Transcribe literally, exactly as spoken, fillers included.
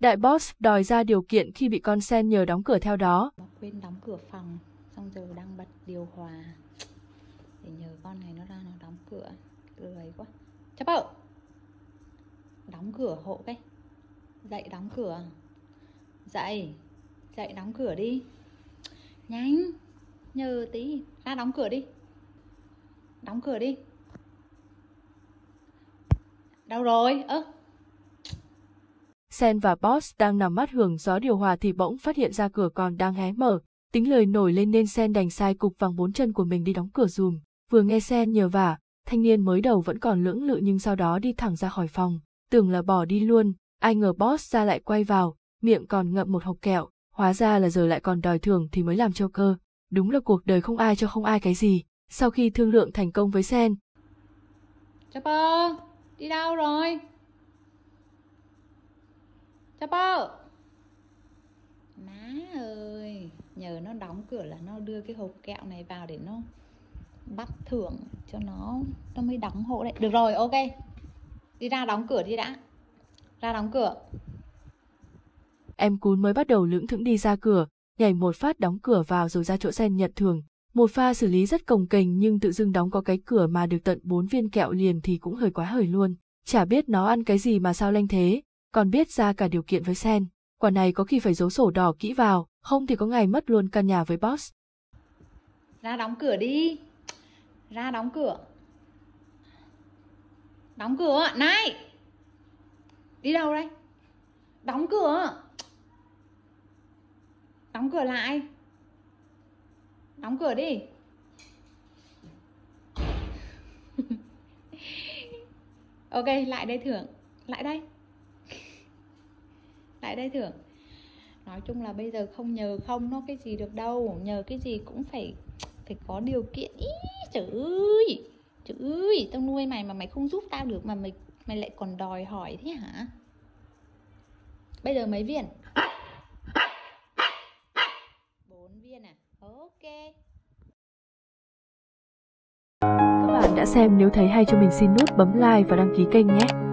Đại boss đòi ra điều kiện khi bị con Sen nhờ đóng cửa theo đó. Nó quên đóng cửa phòng, xong giờ đang bật điều hòa để nhờ con này nó ra nó đóng cửa. Lười quá. Chấp ơi! Đóng cửa hộ cái. Dậy đóng cửa. Dậy. Dậy đóng cửa đi. Nhanh. Nhờ tí. Ra đóng cửa đi. Đóng cửa đi. Đâu rồi? Ơ. Sen và boss đang nằm mắt hưởng gió điều hòa thì bỗng phát hiện ra cửa còn đang hé mở. Tính lời nổi lên nên Sen đành sai cục vàng bốn chân của mình đi đóng cửa dùm. Vừa nghe Sen nhờ vả, thanh niên mới đầu vẫn còn lưỡng lự nhưng sau đó đi thẳng ra khỏi phòng. Tưởng là bỏ đi luôn, ai ngờ boss ra lại quay vào, miệng còn ngậm một hộp kẹo. Hóa ra là giờ lại còn đòi thưởng thì mới làm trâu cơ. Đúng là cuộc đời không ai cho không ai cái gì. Sau khi thương lượng thành công với Sen. Chopper, đi đâu rồi? Chopper! Má ơi, nhờ nó đóng cửa là nó đưa cái hộp kẹo này vào để nó bắt thưởng cho nó, nó mới đóng hộ đấy. Được rồi, ok. Đi ra đóng cửa đi đã. Ra đóng cửa. Em cún mới bắt đầu lững thững đi ra cửa, nhảy một phát đóng cửa vào rồi ra chỗ Sen nhận thưởng. Một pha xử lý rất cồng kềnh nhưng tự dưng đóng có cái cửa mà được tận bốn viên kẹo liền thì cũng hơi quá hời luôn. Chả biết nó ăn cái gì mà sao lanh thế, còn biết ra cả điều kiện với Sen. Quả này có khi phải giấu sổ đỏ kỹ vào, không thì có ngày mất luôn căn nhà với boss. Ra đóng cửa đi. Ra đóng cửa. Đóng cửa, này! Đi đâu đây? Đóng cửa. Đóng cửa lại. Đóng cửa đi. Ok, lại đây thưởng. Lại đây. Lại đây thưởng. Nói chung là bây giờ không nhờ không nó cái gì được đâu. Nhờ cái gì cũng phải phải có điều kiện. Ý, trời ơi. Trời ơi, tao nuôi mày mà mày không giúp tao được mà mày mày lại còn đòi hỏi thế hả? Bây giờ mấy viên? Bốn viên à? Ok. Các bạn đã xem, nếu thấy hay cho mình xin nút bấm like và đăng ký kênh nhé.